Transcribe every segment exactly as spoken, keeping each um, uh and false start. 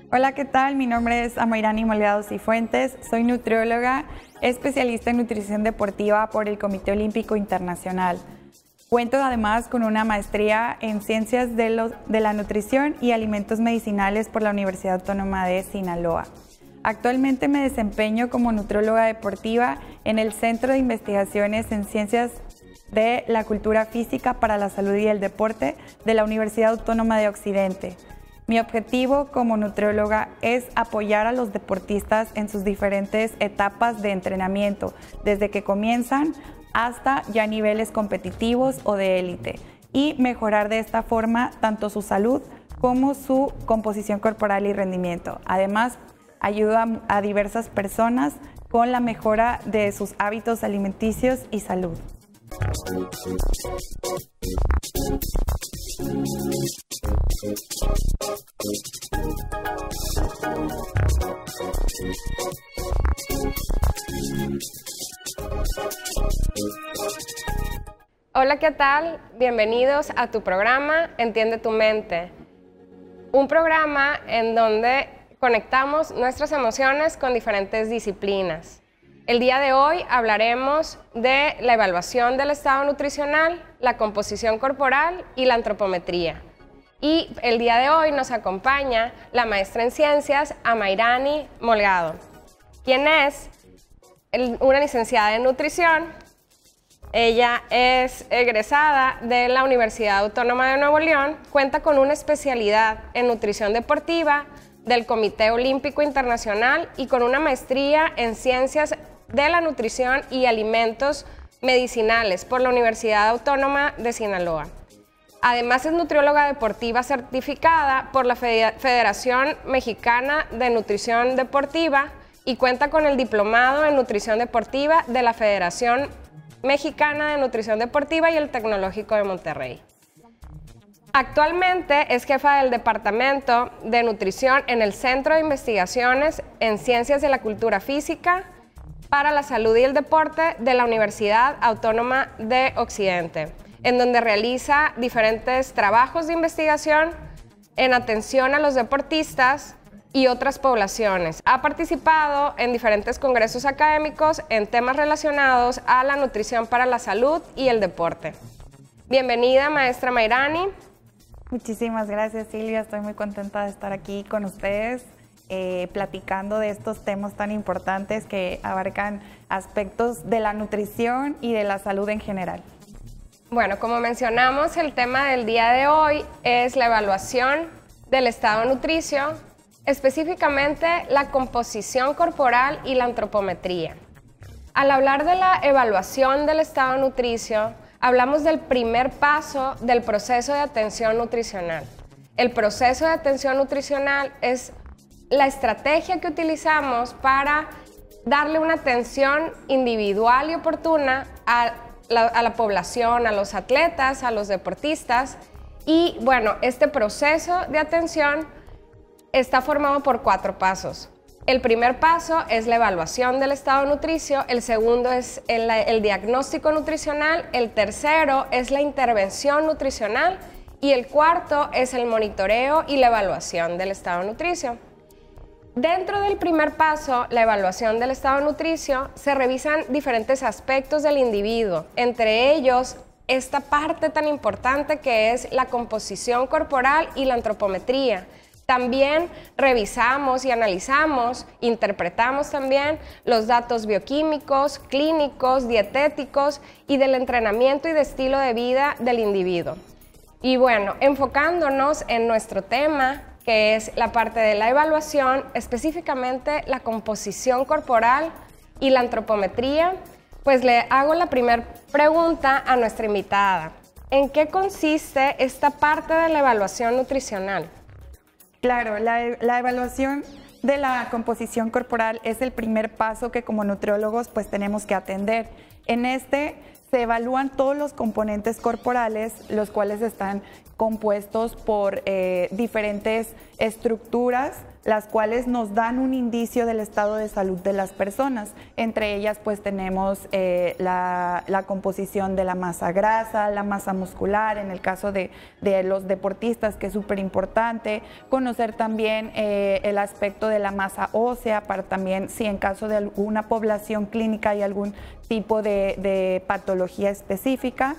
Hola, ¿qué tal? Mi nombre es Amairani Molgado Cifuentes, soy nutrióloga, especialista en nutrición deportiva por el Comité Olímpico Internacional. Cuento además con una maestría en Ciencias de, los, de la Nutrición y Alimentos Medicinales por la Universidad Autónoma de Sinaloa. Actualmente me desempeño como nutrióloga deportiva en el Centro de Investigaciones en Ciencias de la Cultura Física para la Salud y el Deporte de la Universidad Autónoma de Occidente. Mi objetivo como nutrióloga es apoyar a los deportistas en sus diferentes etapas de entrenamiento, desde que comienzan hasta ya niveles competitivos o de élite, y mejorar de esta forma tanto su salud como su composición corporal y rendimiento. Además, ayuda a diversas personas con la mejora de sus hábitos alimenticios y salud. Hola, ¿qué tal? Bienvenidos a tu programa Entiende tu Mente, un programa en donde conectamos nuestras emociones con diferentes disciplinas. El día de hoy hablaremos de la evaluación del estado nutricional, la composición corporal y la antropometría. Y el día de hoy nos acompaña la maestra en ciencias Amairani Molgado, quien es una licenciada en nutrición. Ella es egresada de la Universidad Autónoma de Nuevo León, cuenta con una especialidad en nutrición deportiva del Comité Olímpico Internacional y con una maestría en Ciencias de la Nutrición y Alimentos Medicinales por la Universidad Autónoma de Sinaloa. Además es nutrióloga deportiva certificada por la Federación Mexicana de Nutrición Deportiva y cuenta con el diplomado en nutrición deportiva de la Federación Mexicana de Nutrición Deportiva y el Tecnológico de Monterrey. Actualmente es jefa del Departamento de Nutrición en el Centro de Investigaciones en Ciencias de la Cultura Física para la Salud y el Deporte de la Universidad Autónoma de Occidente, en donde realiza diferentes trabajos de investigación en atención a los deportistas y otras poblaciones. Ha participado en diferentes congresos académicos en temas relacionados a la nutrición para la salud y el deporte. Bienvenida, maestra Amairani. Muchísimas gracias, Silvia. Estoy muy contenta de estar aquí con ustedes, eh, platicando de estos temas tan importantes que abarcan aspectos de la nutrición y de la salud en general. Bueno, como mencionamos, el tema del día de hoy es la evaluación del estado nutricio, específicamente la composición corporal y la antropometría. Al hablar de la evaluación del estado nutricio, hablamos del primer paso del proceso de atención nutricional. El proceso de atención nutricional es la estrategia que utilizamos para darle una atención individual y oportuna a la, a la población, a los atletas, a los deportistas. Y bueno, este proceso de atención está formado por cuatro pasos. El primer paso es la evaluación del estado nutricio, el segundo es el, el diagnóstico nutricional, el tercero es la intervención nutricional y el cuarto es el monitoreo y la evaluación del estado nutricio. Dentro del primer paso, la evaluación del estado nutricio, se revisan diferentes aspectos del individuo, entre ellos esta parte tan importante que es la composición corporal y la antropometría. También revisamos y analizamos, interpretamos también los datos bioquímicos, clínicos, dietéticos y del entrenamiento y de estilo de vida del individuo. Y bueno, enfocándonos en nuestro tema, que es la parte de la evaluación, específicamente la composición corporal y la antropometría, pues le hago la primera pregunta a nuestra invitada. ¿En qué consiste esta parte de la evaluación nutricional? Claro, la, la evaluación de la composición corporal es el primer paso que como nutriólogos pues tenemos que atender. En este se evalúan todos los componentes corporales, los cuales están compuestos por eh, diferentes estructuras, las cuales nos dan un indicio del estado de salud de las personas. Entre ellas pues tenemos eh, la, la composición de la masa grasa, la masa muscular, en el caso de, de los deportistas, que es súper importante. Conocer también eh, el aspecto de la masa ósea, para también, si en caso de alguna población clínica hay algún tipo de, de patología específica.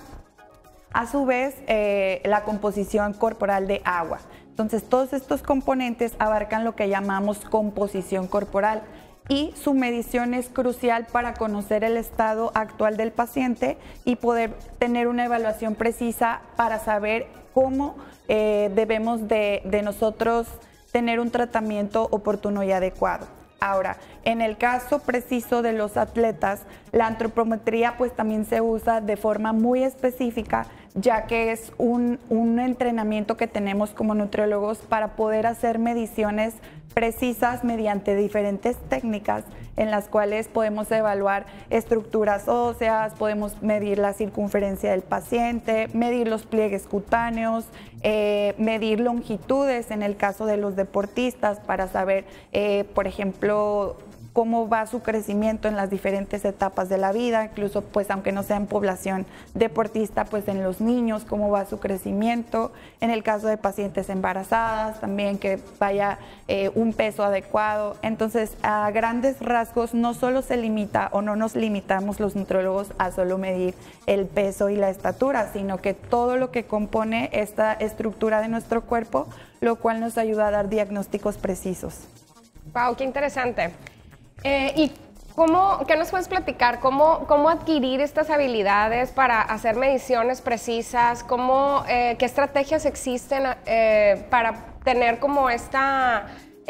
A su vez, eh, la composición corporal de agua. Entonces, todos estos componentes abarcan lo que llamamos composición corporal, y su medición es crucial para conocer el estado actual del paciente y poder tener una evaluación precisa para saber cómo eh, debemos de, de nosotros tener un tratamiento oportuno y adecuado. Ahora, en el caso preciso de los atletas, la antropometría pues también se usa de forma muy específica, ya que es un, un entrenamiento que tenemos como nutriólogos para poder hacer mediciones precisas mediante diferentes técnicas en las cuales podemos evaluar estructuras óseas, podemos medir la circunferencia del paciente, medir los pliegues cutáneos, eh, medir longitudes en el caso de los deportistas para saber, eh, por ejemplo, cómo va su crecimiento en las diferentes etapas de la vida, incluso pues aunque no sea en población deportista, pues en los niños, cómo va su crecimiento, en el caso de pacientes embarazadas también, que vaya eh, un peso adecuado. Entonces, a grandes rasgos no solo se limita o no nos limitamos los nutriólogos a solo medir el peso y la estatura, sino que todo lo que compone esta estructura de nuestro cuerpo, lo cual nos ayuda a dar diagnósticos precisos. Wow, qué interesante. Eh, ¿Y cómo, qué nos puedes platicar? ¿Cómo, cómo adquirir estas habilidades para hacer mediciones precisas? ¿Cómo, eh, ¿Qué estrategias existen eh, para tener como esta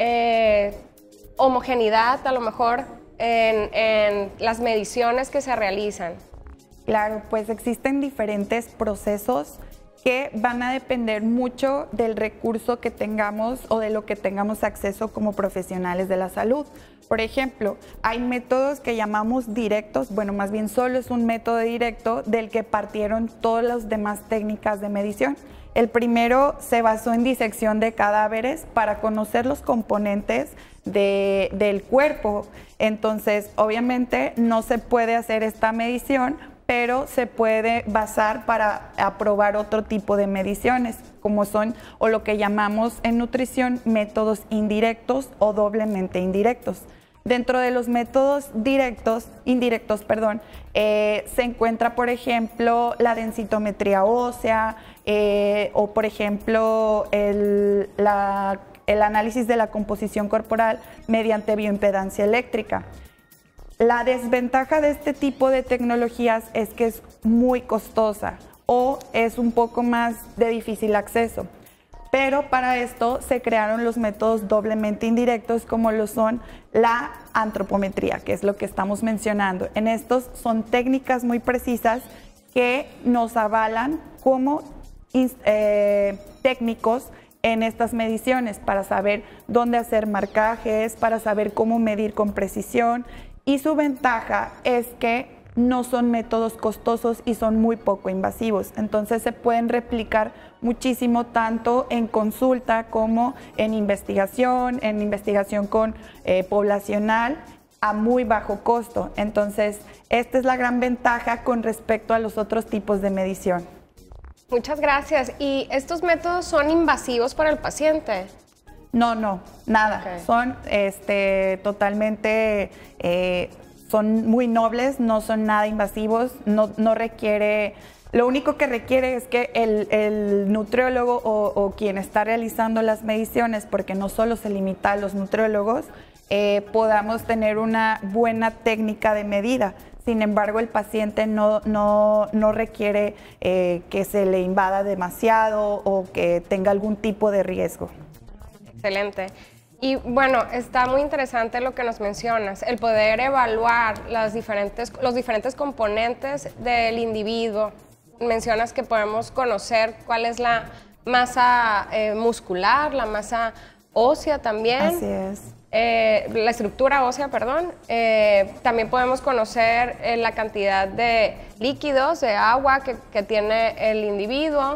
eh, homogeneidad, a lo mejor, en, en las mediciones que se realizan? Claro, pues existen diferentes procesos que van a depender mucho del recurso que tengamos o de lo que tengamos acceso como profesionales de la salud. Por ejemplo, hay métodos que llamamos directos, bueno, más bien solo es un método directo del que partieron todas las demás técnicas de medición. El primero se basó en disección de cadáveres para conocer los componentes de, del cuerpo. Entonces, obviamente no se puede hacer esta medición, pero se puede basar para aprobar otro tipo de mediciones, como son, o lo que llamamos en nutrición, métodos indirectos o doblemente indirectos. Dentro de los métodos directos, indirectos, perdón, eh, se encuentra, por ejemplo, la densitometría ósea, eh, o por ejemplo, el, la, el análisis de la composición corporal mediante bioimpedancia eléctrica. La desventaja de este tipo de tecnologías es que es muy costosa o es un poco más de difícil acceso. Pero para esto se crearon los métodos doblemente indirectos, como lo son la antropometría, que es lo que estamos mencionando. En estos son técnicas muy precisas que nos avalan como eh, técnicos en estas mediciones para saber dónde hacer marcajes, para saber cómo medir con precisión. Y su ventaja es que no son métodos costosos y son muy poco invasivos. Entonces se pueden replicar muchísimo tanto en consulta como en investigación, en investigación con eh, poblacional a muy bajo costo. Entonces esta es la gran ventaja con respecto a los otros tipos de medición. Muchas gracias. ¿Y estos métodos son invasivos para el paciente? No, no, nada. Okay. Son este, totalmente, eh, son muy nobles, no son nada invasivos, no, no requiere, lo único que requiere es que el, el nutriólogo o, o quien está realizando las mediciones, porque no solo se limita a los nutriólogos, eh, podamos tener una buena técnica de medida. Sin embargo, el paciente no, no, no requiere eh, que se le invada demasiado o que tenga algún tipo de riesgo. Excelente. Y bueno, está muy interesante lo que nos mencionas, el poder evaluar las diferentes, los diferentes componentes del individuo. Mencionas que podemos conocer cuál es la masa eh, muscular, la masa ósea también. Así es. Eh, la estructura ósea, perdón. Eh, también podemos conocer eh, la cantidad de líquidos, de agua que, que tiene el individuo.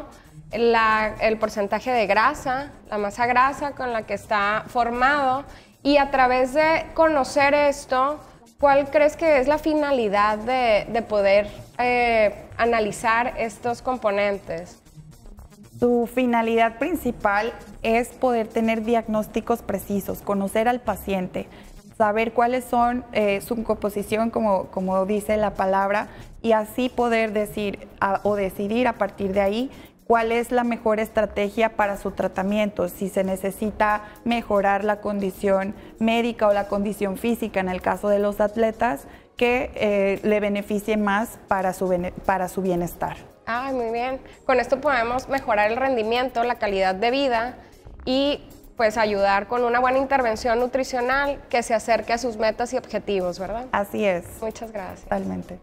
la, el porcentaje de grasa, la masa grasa con la que está formado, y a través de conocer esto, ¿cuál crees que es la finalidad de, de poder eh, analizar estos componentes? Su finalidad principal es poder tener diagnósticos precisos, conocer al paciente, saber cuáles son eh, su composición, como, como dice la palabra, y así poder decir a, o decidir a partir de ahí cuál es la mejor estrategia para su tratamiento, si se necesita mejorar la condición médica o la condición física en el caso de los atletas, que eh, le beneficie más para su, para su bienestar. Ay, muy bien. Con esto podemos mejorar el rendimiento, la calidad de vida y pues ayudar con una buena intervención nutricional que se acerque a sus metas y objetivos, ¿verdad? Así es. Muchas gracias. Totalmente.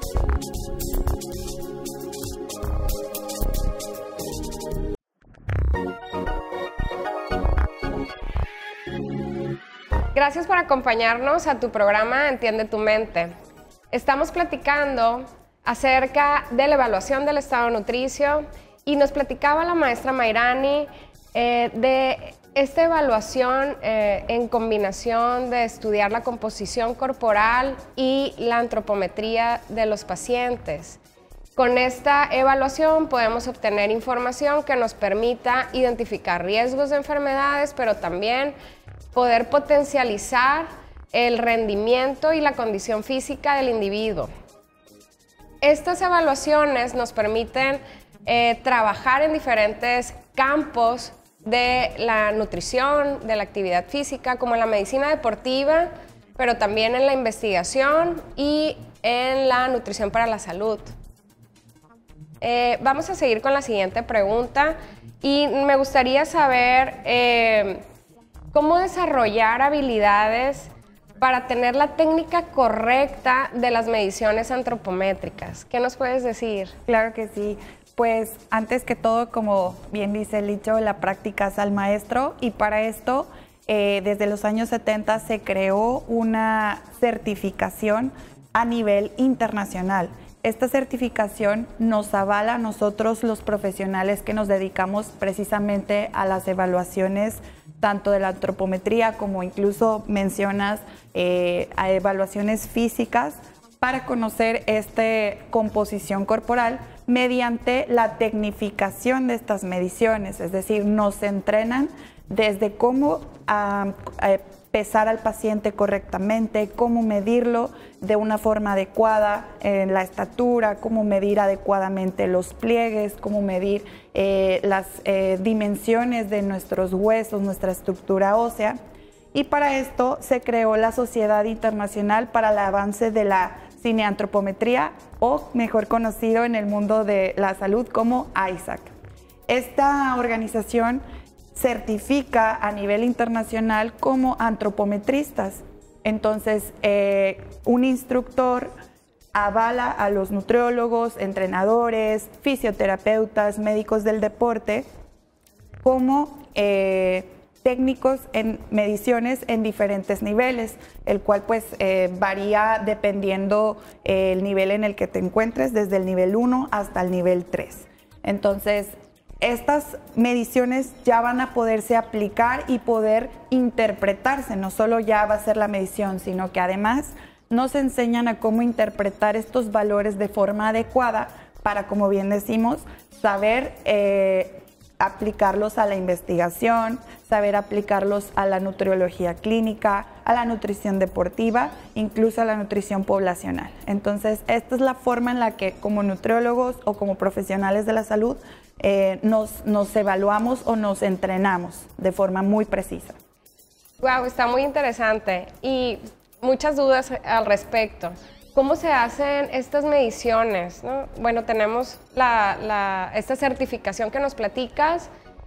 Gracias por acompañarnos a tu programa Entiende tu Mente. Estamos platicando acerca de la evaluación del estado nutricio y nos platicaba la maestra Mayrani eh, de esta evaluación eh, en combinación de estudiar la composición corporal y la antropometría de los pacientes. Con esta evaluación podemos obtener información que nos permita identificar riesgos de enfermedades, pero también poder potencializar el rendimiento y la condición física del individuo. Estas evaluaciones nos permiten eh, trabajar en diferentes campos de la nutrición, de la actividad física, como en la medicina deportiva, pero también en la investigación y en la nutrición para la salud. Eh, vamos a seguir con la siguiente pregunta y me gustaría saber eh, cómo desarrollar habilidades para tener la técnica correcta de las mediciones antropométricas. ¿Qué nos puedes decir? Claro que sí. Pues antes que todo, como bien dice el dicho, la práctica es al maestro, y para esto eh, desde los años setenta se creó una certificación a nivel internacional. Esta certificación nos avala a nosotros los profesionales que nos dedicamos precisamente a las evaluaciones tanto de la antropometría como incluso mencionas eh, a evaluaciones físicas para conocer esta composición corporal mediante la tecnificación de estas mediciones, es decir, nos entrenan desde cómo uh, uh, pesar al paciente correctamente, cómo medirlo de una forma adecuada en la estatura, cómo medir adecuadamente los pliegues, cómo medir eh, las eh, dimensiones de nuestros huesos, nuestra estructura ósea. Y para esto se creó la Sociedad Internacional para el Avance de la Cineantropometría, o mejor conocido en el mundo de la salud como I S A C. Esta organización certifica a nivel internacional como antropometristas. Entonces, eh, un instructor avala a los nutriólogos, entrenadores, fisioterapeutas, médicos del deporte como eh, técnicos en mediciones en diferentes niveles, el cual pues eh, varía dependiendo eh, el nivel en el que te encuentres, desde el nivel uno hasta el nivel tres. Entonces, estas mediciones ya van a poderse aplicar y poder interpretarse, no solo ya va a ser la medición, sino que además nos enseñan a cómo interpretar estos valores de forma adecuada para, como bien decimos, saber eh, aplicarlos a la investigación, saber aplicarlos a la nutriología clínica, a la nutrición deportiva, incluso a la nutrición poblacional. Entonces, esta es la forma en la que como nutriólogos o como profesionales de la salud eh, nos, nos evaluamos o nos entrenamos de forma muy precisa. Wow, está muy interesante y muchas dudas al respecto. ¿Cómo se hacen estas mediciones, ¿no? Bueno, tenemos la, la, esta certificación que nos platicas,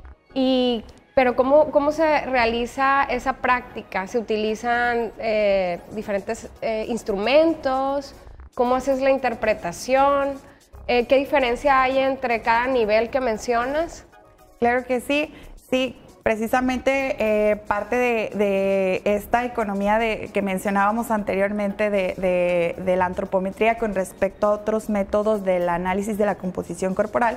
y, pero ¿cómo, cómo se realiza esa práctica? ¿Se utilizan eh, diferentes eh, instrumentos? ¿Cómo haces la interpretación? Eh, ¿Qué diferencia hay entre cada nivel que mencionas? Claro que sí, sí. Precisamente eh, parte de, de esta economía de, que mencionábamos anteriormente de, de, de la antropometría con respecto a otros métodos del análisis de la composición corporal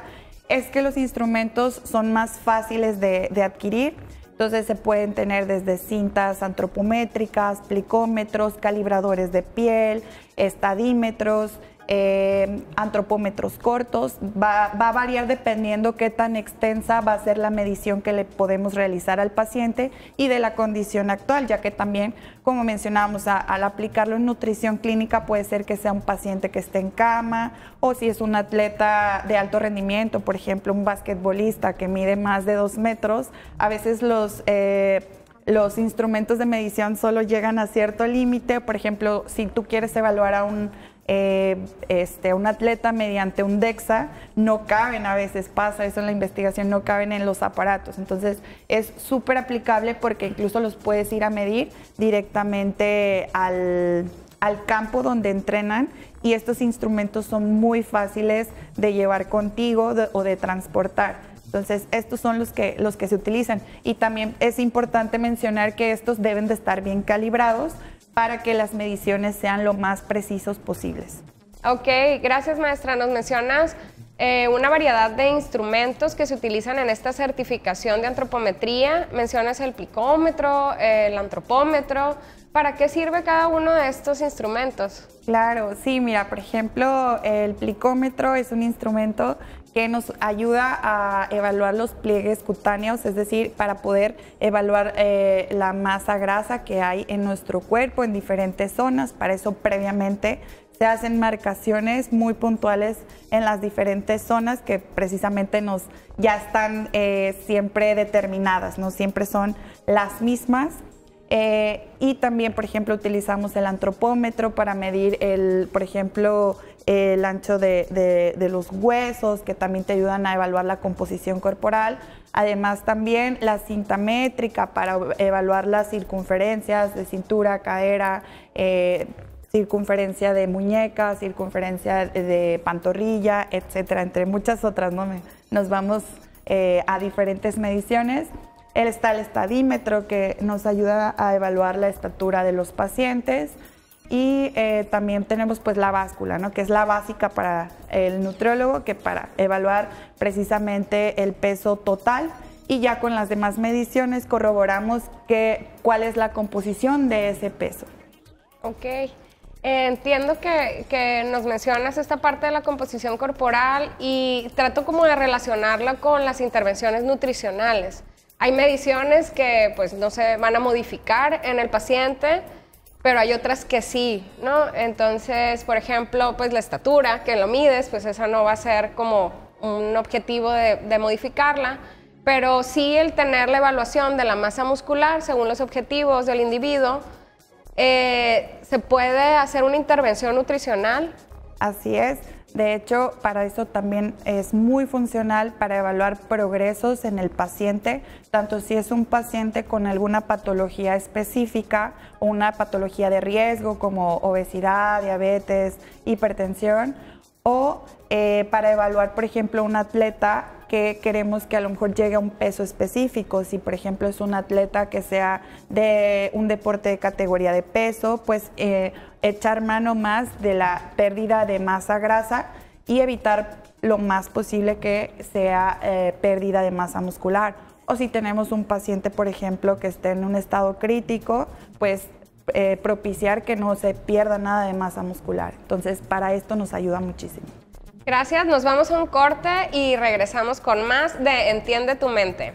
Es que los instrumentos son más fáciles de, de adquirir. Entonces se pueden tener desde cintas antropométricas, plicómetros, calibradores de piel, estadímetros, eh, antropómetros cortos. Va, va a variar dependiendo qué tan extensa va a ser la medición que le podemos realizar al paciente y de la condición actual, ya que también, como mencionábamos, a, al aplicarlo en nutrición clínica puede ser que sea un paciente que esté en cama, o si es un atleta de alto rendimiento, por ejemplo, un basquetbolista que mide más de dos metros, a veces los... Eh, Los instrumentos de medición solo llegan a cierto límite. Por ejemplo, si tú quieres evaluar a un, eh, este, un atleta mediante un DEXA, no caben, a veces pasa eso en la investigación, no caben en los aparatos. Entonces, es súper aplicable porque incluso los puedes ir a medir directamente al, al campo donde entrenan, y estos instrumentos son muy fáciles de llevar contigo de, o de transportar. Entonces, estos son los que, los que se utilizan. Y también es importante mencionar que estos deben de estar bien calibrados para que las mediciones sean lo más precisos posibles. Ok, gracias, maestra. Nos mencionas eh, una variedad de instrumentos que se utilizan en esta certificación de antropometría. Mencionas el plicómetro, el antropómetro. ¿Para qué sirve cada uno de estos instrumentos? Claro, sí, mira, por ejemplo, el plicómetro es un instrumento que nos ayuda a evaluar los pliegues cutáneos, es decir, para poder evaluar eh, la masa grasa que hay en nuestro cuerpo en diferentes zonas. Para eso previamente se hacen marcaciones muy puntuales en las diferentes zonas que precisamente nos ya están eh, siempre determinadas, no siempre son las mismas. Eh, y también, por ejemplo, utilizamos el antropómetro para medir, el, por ejemplo, el ancho de, de, de los huesos, que también te ayudan a evaluar la composición corporal. Además, también la cinta métrica para evaluar las circunferencias de cintura, cadera, eh, circunferencia de muñeca, circunferencia de, de pantorrilla, etcétera, entre muchas otras, ¿no? Nos vamos eh, a diferentes mediciones. Está el estadímetro, que nos ayuda a evaluar la estatura de los pacientes, y eh, también tenemos pues la báscula, ¿no? Que es la básica para el nutriólogo, que para evaluar precisamente el peso total, y ya con las demás mediciones corroboramos que, cuál es la composición de ese peso. Ok. Eh, entiendo que, que nos mencionas esta parte de la composición corporal y trato como de relacionarla con las intervenciones nutricionales. Hay mediciones que pues no se van a modificar en el paciente, pero hay otras que sí, ¿no? Entonces, por ejemplo, pues la estatura, que lo mides, pues esa no va a ser como un objetivo de, de modificarla, pero sí el tener la evaluación de la masa muscular según los objetivos del individuo. Eh, ¿se puede hacer una intervención nutricional? Así es. De hecho, para eso también es muy funcional para evaluar progresos en el paciente, tanto si es un paciente con alguna patología específica o una patología de riesgo como obesidad, diabetes, hipertensión, o eh, para evaluar, por ejemplo, un atleta que queremos que a lo mejor llegue a un peso específico. Si, por ejemplo, es un atleta que sea de un deporte de categoría de peso, pues eh, echar mano más de la pérdida de masa grasa y evitar lo más posible que sea eh, pérdida de masa muscular. O si tenemos un paciente, por ejemplo, que esté en un estado crítico, pues eh, propiciar que no se pierda nada de masa muscular. Entonces, para esto nos ayuda muchísimo. Gracias, nos vamos a un corte y regresamos con más de Entiende tu Mente.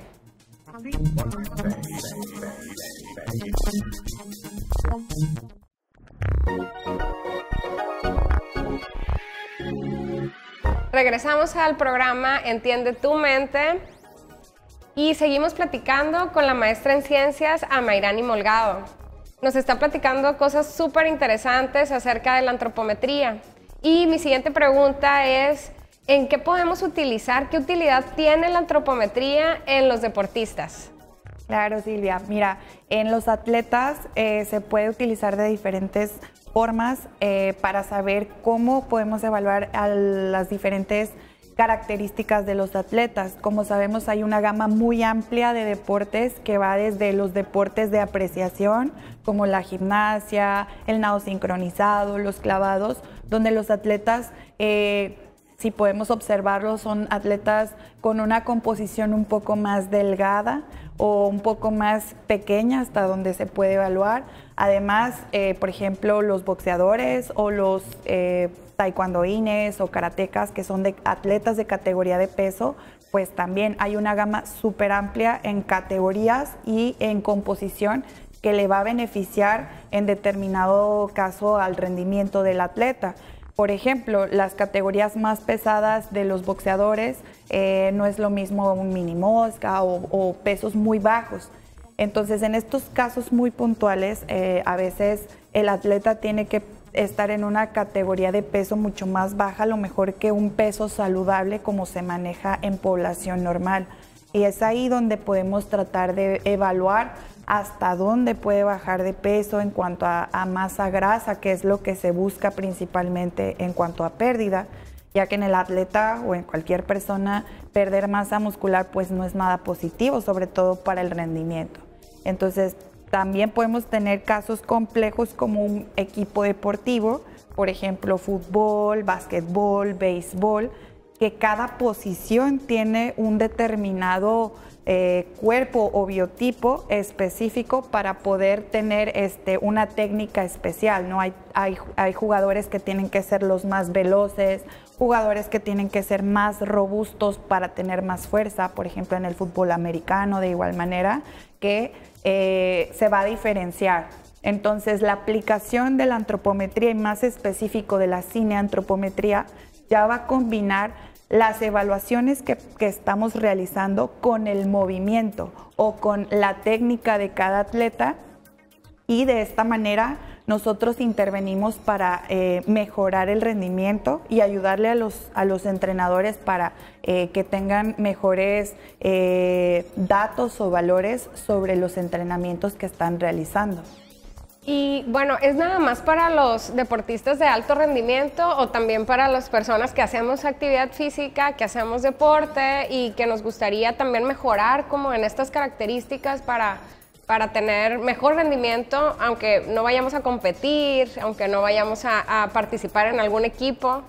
Regresamos al programa Entiende tu Mente y seguimos platicando con la maestra en ciencias, Amairani Molgado. Nos está platicando cosas súper interesantes acerca de la antropometría. Y mi siguiente pregunta es, ¿en qué podemos utilizar, qué utilidad tiene la antropometría en los deportistas? Claro, Silvia. Mira, en los atletas eh, se puede utilizar de diferentes formas eh, para saber cómo podemos evaluar a las diferentes características de los atletas. Como sabemos, hay una gama muy amplia de deportes que va desde los deportes de apreciación, como la gimnasia, el nado sincronizado, los clavados, donde los atletas eh, si podemos observarlo, son atletas con una composición un poco más delgada o un poco más pequeña hasta donde se puede evaluar. Además, eh, por ejemplo, los boxeadores o los eh, taekwondoines o karatecas, que son de atletas de categoría de peso, pues también hay una gama súper amplia en categorías y en composición que le va a beneficiar en determinado caso al rendimiento del atleta. Por ejemplo, las categorías más pesadas de los boxeadores eh, no es lo mismo un mini mosca o, o pesos muy bajos. Entonces, en estos casos muy puntuales, eh, a veces el atleta tiene que estar en una categoría de peso mucho más baja, a lo mejor que un peso saludable como se maneja en población normal. Y es ahí donde podemos tratar de evaluar hasta dónde puede bajar de peso en cuanto a, a masa grasa, que es lo que se busca principalmente en cuanto a pérdida, ya que en el atleta o en cualquier persona perder masa muscular pues no es nada positivo, sobre todo para el rendimiento. Entonces, también podemos tener casos complejos como un equipo deportivo, por ejemplo, fútbol, básquetbol, béisbol, que cada posición tiene un determinado eh, cuerpo o biotipo específico para poder tener este, una técnica especial, ¿no? Hay, hay, hay jugadores que tienen que ser los más veloces, jugadores que tienen que ser más robustos para tener más fuerza, por ejemplo, en el fútbol americano, de igual manera, que eh, se va a diferenciar. Entonces, la aplicación de la antropometría y más específico de la cineantropometría ya va a combinar las evaluaciones que, que estamos realizando con el movimiento o con la técnica de cada atleta, y de esta manera nosotros intervenimos para eh, mejorar el rendimiento y ayudarle a los, a los entrenadores para eh, que tengan mejores eh, datos o valores sobre los entrenamientos que están realizando. Y bueno, ¿es nada más para los deportistas de alto rendimiento o también para las personas que hacemos actividad física, que hacemos deporte y que nos gustaría también mejorar como en estas características para, para tener mejor rendimiento, aunque no vayamos a competir, aunque no vayamos a, a participar en algún equipo?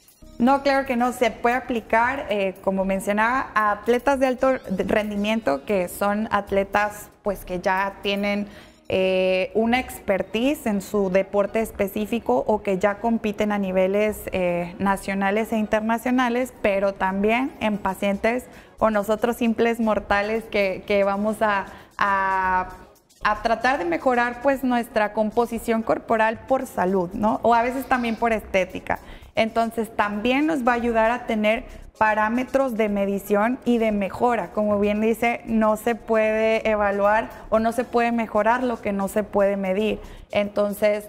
No, claro que no. Se puede aplicar, eh, como mencionaba, a atletas de alto rendimiento, que son atletas pues que ya tienen Eh, una expertise en su deporte específico o que ya compiten a niveles eh, nacionales e internacionales, pero también en pacientes o nosotros simples mortales que, que vamos a, a, a tratar de mejorar pues nuestra composición corporal por salud, ¿no? O a veces también por estética. Entonces también nos va a ayudar a tener parámetros de medición y de mejora. Como bien dice, no se puede evaluar o no se puede mejorar lo que no se puede medir. Entonces,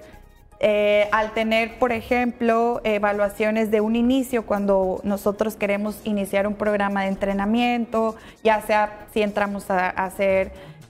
eh, al tener, por ejemplo, evaluaciones de un inicio, cuando nosotros queremos iniciar un programa de entrenamiento, ya sea si entramos a, a hacer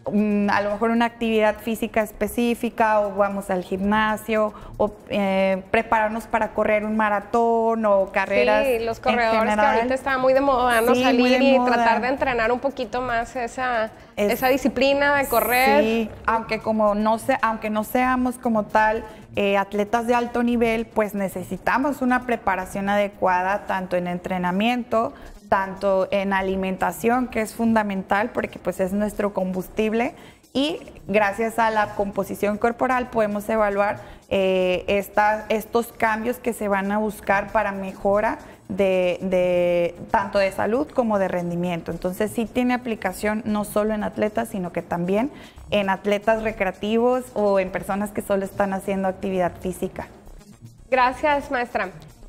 a lo mejor una actividad física específica o vamos al gimnasio o eh, prepararnos para correr un maratón o carreras. Sí, los corredores que ahorita está muy de moda, ¿no? Sí, salir de y moda. Tratar de entrenar un poquito más esa, es, esa disciplina de correr. Sí, aunque, como no, se, aunque no seamos como tal eh, atletas de alto nivel, pues necesitamos una preparación adecuada tanto en entrenamiento, tanto en alimentación, que es fundamental porque pues es nuestro combustible, y gracias a la composición corporal podemos evaluar eh, esta, estos cambios que se van a buscar para mejora de, de tanto de salud como de rendimiento. Entonces sí tiene aplicación no solo en atletas, sino que también en atletas recreativos o en personas que solo están haciendo actividad física. Gracias, maestra.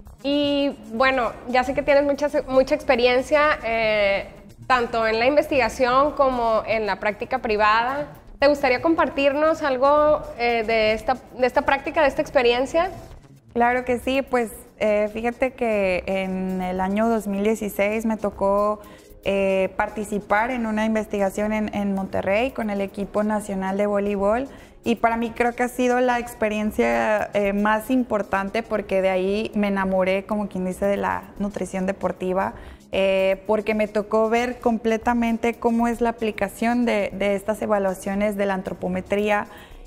Y bueno, ya sé que tienes mucha, mucha experiencia, eh, tanto en la investigación como en la práctica privada. ¿Te gustaría compartirnos algo eh, de, esta, de esta práctica, de esta experiencia? Claro que sí, pues eh, fíjate que en el año dos mil dieciséis me tocó eh, participar en una investigación en, en Monterrey con el equipo nacional de voleibol. Y para mí creo que ha sido la experiencia eh, más importante porque de ahí me enamoré, como quien dice, de la nutrición deportiva, eh, porque me tocó ver completamente cómo es la aplicación de, de estas evaluaciones de la antropometría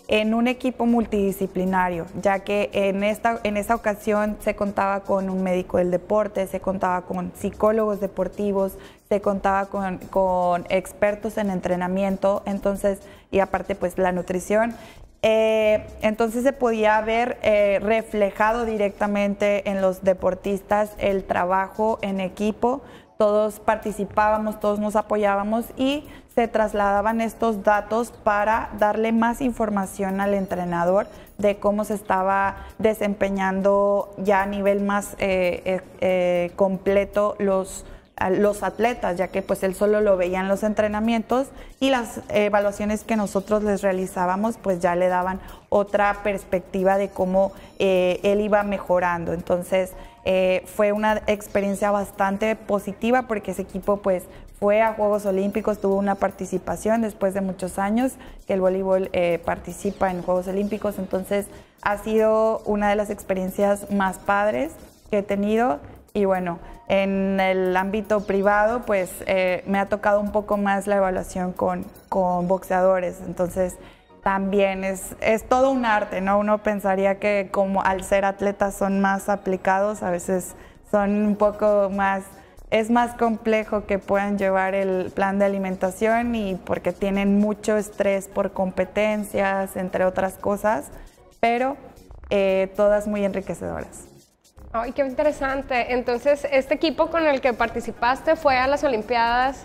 en un equipo multidisciplinario, ya que en esta, en esa ocasión se contaba con un médico del deporte, se contaba con psicólogos deportivos, se contaba con, con expertos en entrenamiento, entonces, y aparte pues la nutrición. Eh, entonces se podía ver eh, reflejado directamente en los deportistas el trabajo en equipo, todos participábamos, todos nos apoyábamos y se trasladaban estos datos para darle más información al entrenador de cómo se estaba desempeñando ya a nivel más eh, eh, eh, completo los los atletas, ya que pues él solo lo veía en los entrenamientos y las evaluaciones que nosotros les realizábamos pues ya le daban otra perspectiva de cómo eh, él iba mejorando. Entonces eh, fue una experiencia bastante positiva porque ese equipo pues fue a Juegos Olímpicos, tuvo una participación después de muchos años que el voleibol eh, participa en Juegos Olímpicos, entonces ha sido una de las experiencias más padres que he tenido. Y bueno, en el ámbito privado, pues eh, me ha tocado un poco más la evaluación con, con boxeadores. Entonces, también es, es todo un arte, ¿no? Uno pensaría que como al ser atletas son más aplicados, a veces son un poco más, es más complejo que puedan llevar el plan de alimentación y porque tienen mucho estrés por competencias, entre otras cosas, pero eh, todas muy enriquecedoras. Ay, qué interesante. Entonces, este equipo con el que participaste fue a las Olimpiadas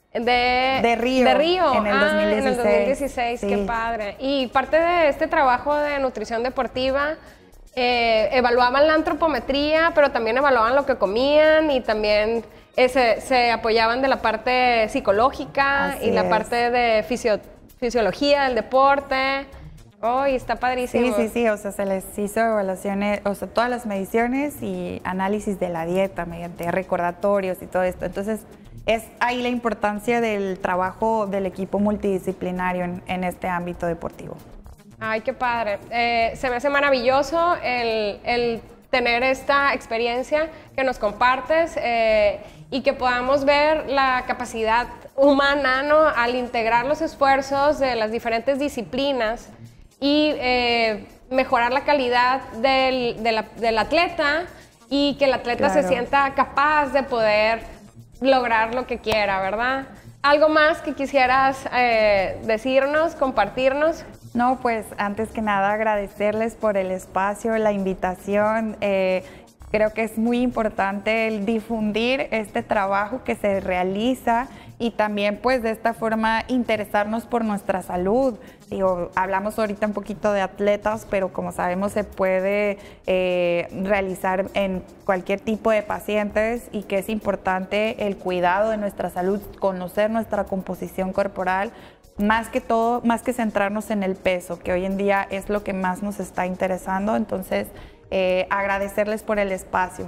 de, de Río, de Río. En el ah, dos mil dieciséis. En el dos mil dieciséis, sí. Qué padre. Y parte de este trabajo de nutrición deportiva, eh, evaluaban la antropometría, pero también evaluaban lo que comían y también eh, se, se apoyaban de la parte psicológica. Así y la es. parte de fisio, fisiología del deporte. Oh, y está padrísimo. Sí, sí, sí, o sea, se les hizo evaluaciones, o sea, todas las mediciones y análisis de la dieta mediante recordatorios y todo esto. Entonces, es ahí la importancia del trabajo del equipo multidisciplinario en, en este ámbito deportivo. Ay, qué padre. Eh, se me hace maravilloso el, el tener esta experiencia que nos compartes eh, y que podamos ver la capacidad humana, ¿no?, al integrar los esfuerzos de las diferentes disciplinas y eh, mejorar la calidad del, de la, del atleta y que el atleta claro. se sienta capaz de poder lograr lo que quiera, ¿verdad? ¿Algo más que quisieras eh, decirnos, compartirnos? No, pues antes que nada agradecerles por el espacio, la invitación. Eh, creo que es muy importante el difundir este trabajo que se realiza y también pues de esta forma interesarnos por nuestra salud. Digo, hablamos ahorita un poquito de atletas, pero como sabemos se puede eh, realizar en cualquier tipo de pacientes y que es importante el cuidado de nuestra salud, conocer nuestra composición corporal, más que todo, más que centrarnos en el peso, que hoy en día es lo que más nos está interesando. Entonces, eh, agradecerles por el espacio.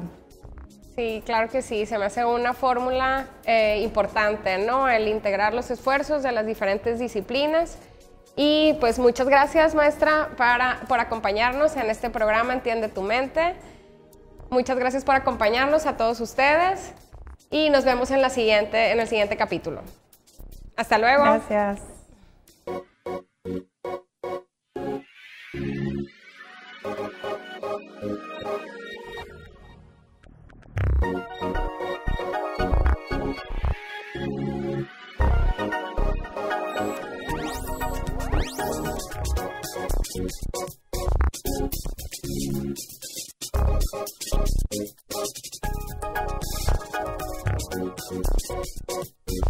Sí, claro que sí, se me hace una fórmula eh, importante, ¿no? El integrar los esfuerzos de las diferentes disciplinas. Y pues muchas gracias, maestra, para, por acompañarnos en este programa Entiende tu Mente. Muchas gracias por acompañarnos a todos ustedes y nos vemos en, la siguiente, en el siguiente capítulo. Hasta luego. Gracias. Thank you.